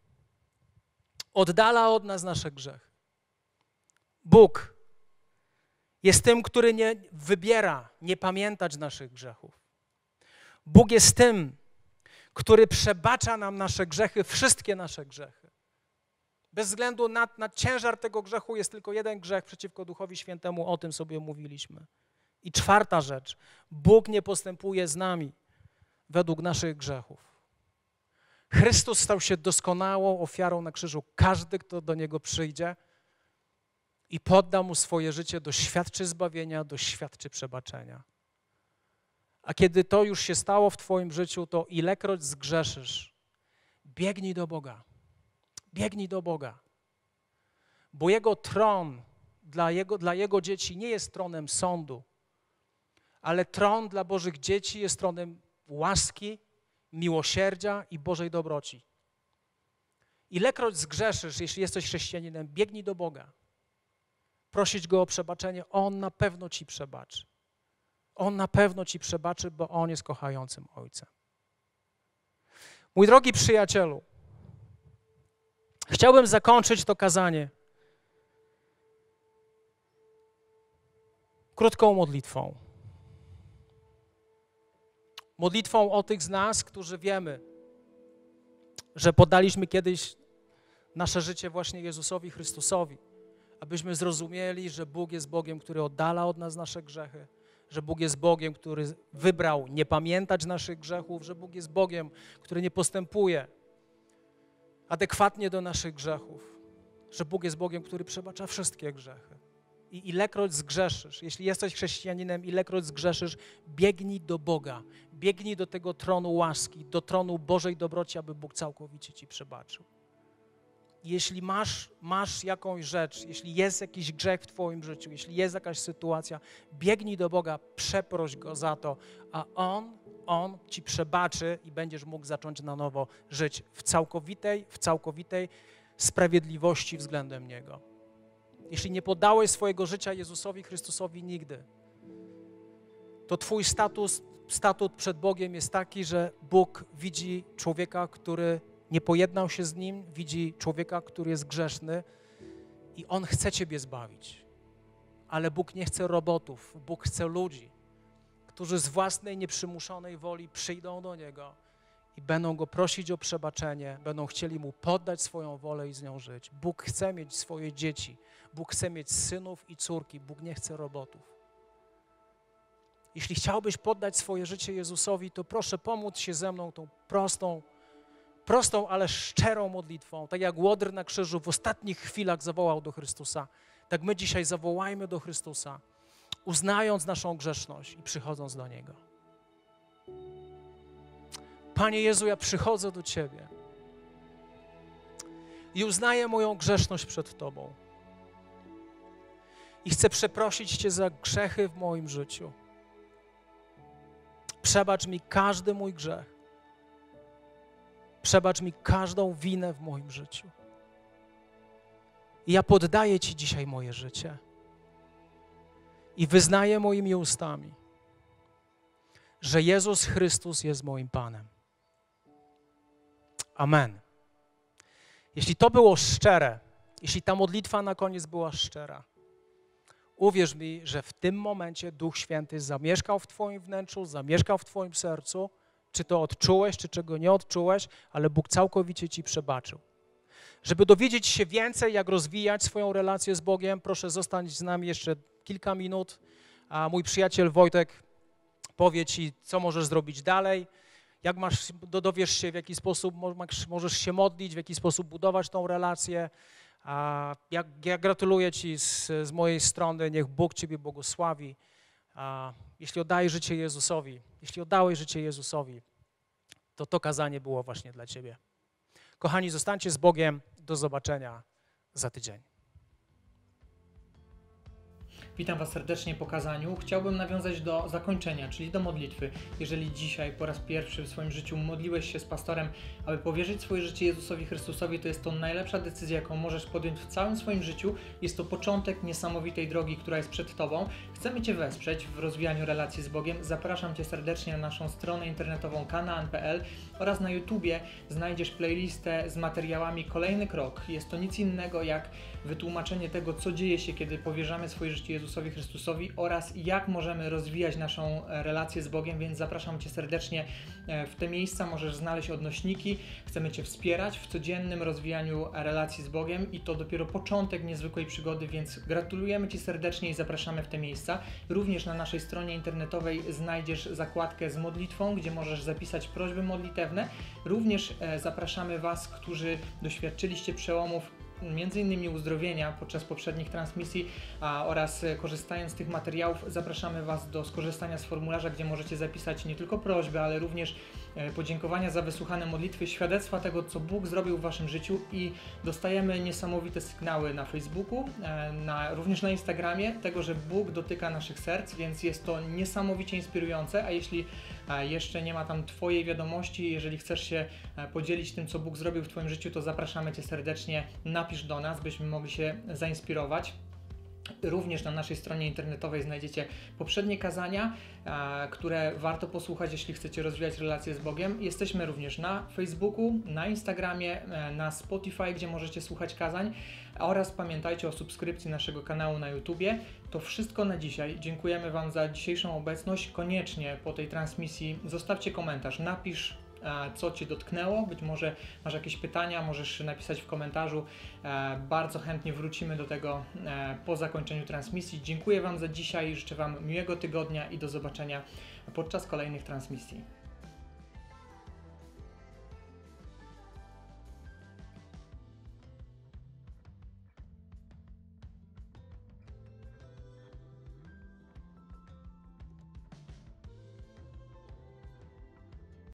oddala od nas nasze grzechy. Bóg jest tym, który nie wybiera nie pamiętać naszych grzechów. Bóg jest tym, który przebacza nam nasze grzechy, wszystkie nasze grzechy. Bez względu na ciężar tego grzechu jest tylko jeden grzech przeciwko Duchowi Świętemu, o tym sobie mówiliśmy. I czwarta rzecz, Bóg nie postępuje z nami według naszych grzechów. Chrystus stał się doskonałą ofiarą na krzyżu. Każdy, kto do Niego przyjdzie i podda Mu swoje życie, doświadczy zbawienia, doświadczy przebaczenia. A kiedy to już się stało w twoim życiu, to ilekroć zgrzeszysz, biegnij do Boga. Biegnij do Boga. Bo Jego tron dla Jego dzieci nie jest tronem sądu, ale tron dla Bożych dzieci jest tronem łaski, miłosierdzia i Bożej dobroci. Ilekroć zgrzeszysz, jeśli jesteś chrześcijaninem, biegnij do Boga. Prosić Go o przebaczenie, On na pewno ci przebaczy. On na pewno ci przebaczy, bo On jest kochającym Ojcem. Mój drogi przyjacielu, chciałbym zakończyć to kazanie krótką modlitwą. Modlitwą o tych z nas, którzy wiemy, że poddaliśmy kiedyś nasze życie właśnie Jezusowi Chrystusowi, abyśmy zrozumieli, że Bóg jest Bogiem, który oddala od nas nasze grzechy, że Bóg jest Bogiem, który wybrał nie pamiętać naszych grzechów, że Bóg jest Bogiem, który nie postępuje adekwatnie do naszych grzechów, że Bóg jest Bogiem, który przebacza wszystkie grzechy. I ilekroć zgrzeszysz, jeśli jesteś chrześcijaninem, ilekroć zgrzeszysz, biegnij do Boga, biegnij do tego tronu łaski, do tronu Bożej dobroci, aby Bóg całkowicie ci przebaczył. Jeśli masz jakąś rzecz, jeśli jest jakiś grzech w twoim życiu, jeśli jest jakaś sytuacja, biegnij do Boga, przeproś Go za to, a On ci przebaczy i będziesz mógł zacząć na nowo żyć w całkowitej sprawiedliwości względem Niego. Jeśli nie poddałeś swojego życia Jezusowi Chrystusowi nigdy, to twój statut przed Bogiem jest taki, że Bóg widzi człowieka, który nie pojednał się z Nim, widzi człowieka, który jest grzeszny i On chce ciebie zbawić. Ale Bóg nie chce robotów, Bóg chce ludzi, którzy z własnej nieprzymuszonej woli przyjdą do Niego i będą Go prosić o przebaczenie, będą chcieli Mu poddać swoją wolę i z nią żyć. Bóg chce mieć swoje dzieci, Bóg chce mieć synów i córki, Bóg nie chce robotów. Jeśli chciałbyś poddać swoje życie Jezusowi, to proszę pomóc się ze mną tą prostą, ale szczerą modlitwą. Tak jak Łodr na krzyżu w ostatnich chwilach zawołał do Chrystusa, tak my dzisiaj zawołajmy do Chrystusa, uznając naszą grzeszność i przychodząc do Niego. Panie Jezu, ja przychodzę do Ciebie i uznaję moją grzeszność przed Tobą. I chcę przeprosić Cię za grzechy w moim życiu. Przebacz mi każdy mój grzech. Przebacz mi każdą winę w moim życiu. I ja poddaję Ci dzisiaj moje życie. I wyznaję moimi ustami, że Jezus Chrystus jest moim Panem. Amen. Jeśli to było szczere, jeśli ta modlitwa na koniec była szczera, uwierz mi, że w tym momencie Duch Święty zamieszkał w Twoim wnętrzu, zamieszkał w Twoim sercu, czy to odczułeś, czy czego nie odczułeś, ale Bóg całkowicie Ci przebaczył. Żeby dowiedzieć się więcej, jak rozwijać swoją relację z Bogiem, proszę zostać z nami jeszcze kilka minut, a mój przyjaciel Wojtek powie Ci, co możesz zrobić dalej, jak dowiesz się, w jaki sposób możesz się modlić, w jaki sposób budować tą relację. Ja gratuluję Ci z mojej strony, niech Bóg Ciebie błogosławi. Jeśli oddałeś życie Jezusowi, to kazanie było właśnie dla Ciebie. Kochani, zostańcie z Bogiem. Do zobaczenia za tydzień. Witam Was serdecznie po kazaniu. Chciałbym nawiązać do zakończenia, czyli do modlitwy. Jeżeli dzisiaj po raz pierwszy w swoim życiu modliłeś się z pastorem, aby powierzyć swoje życie Jezusowi Chrystusowi, to jest to najlepsza decyzja, jaką możesz podjąć w całym swoim życiu. Jest to początek niesamowitej drogi, która jest przed Tobą. Chcemy Cię wesprzeć w rozwijaniu relacji z Bogiem. Zapraszam Cię serdecznie na naszą stronę internetową kanaan.pl oraz na YouTubie znajdziesz playlistę z materiałami Kolejny Krok. Jest to nic innego jak wytłumaczenie tego, co dzieje się, kiedy powierzamy swoje życie Jezusowi Chrystusowi oraz jak możemy rozwijać naszą relację z Bogiem, więc zapraszam Cię serdecznie w te miejsca. Możesz znaleźć odnośniki. Chcemy Cię wspierać w codziennym rozwijaniu relacji z Bogiem i to dopiero początek niezwykłej przygody, więc gratulujemy Ci serdecznie i zapraszamy w te miejsca. Również na naszej stronie internetowej znajdziesz zakładkę z modlitwą, gdzie możesz zapisać prośby modlitewne. Również zapraszamy Was, którzy doświadczyliście przełomów między innymi uzdrowienia podczas poprzednich transmisji oraz korzystając z tych materiałów zapraszamy Was do skorzystania z formularza, gdzie możecie zapisać nie tylko prośbę, ale również podziękowania za wysłuchane modlitwy, świadectwa tego, co Bóg zrobił w Waszym życiu i dostajemy niesamowite sygnały na Facebooku, również na Instagramie, tego, że Bóg dotyka naszych serc, więc jest to niesamowicie inspirujące, a jeśli jeszcze nie ma tam Twojej wiadomości, jeżeli chcesz się podzielić tym, co Bóg zrobił w Twoim życiu, to zapraszamy Cię serdecznie, napisz do nas, byśmy mogli się zainspirować. Również na naszej stronie internetowej znajdziecie poprzednie kazania, które warto posłuchać, jeśli chcecie rozwijać relacje z Bogiem. Jesteśmy również na Facebooku, na Instagramie, na Spotify, gdzie możecie słuchać kazań oraz pamiętajcie o subskrypcji naszego kanału na YouTubie. To wszystko na dzisiaj. Dziękujemy Wam za dzisiejszą obecność. Koniecznie po tej transmisji zostawcie komentarz, napisz, co Cię dotknęło, być może masz jakieś pytania, możesz napisać w komentarzu. Bardzo chętnie wrócimy do tego po zakończeniu transmisji. Dziękuję Wam za dzisiaj, życzę Wam miłego tygodnia i do zobaczenia podczas kolejnych transmisji.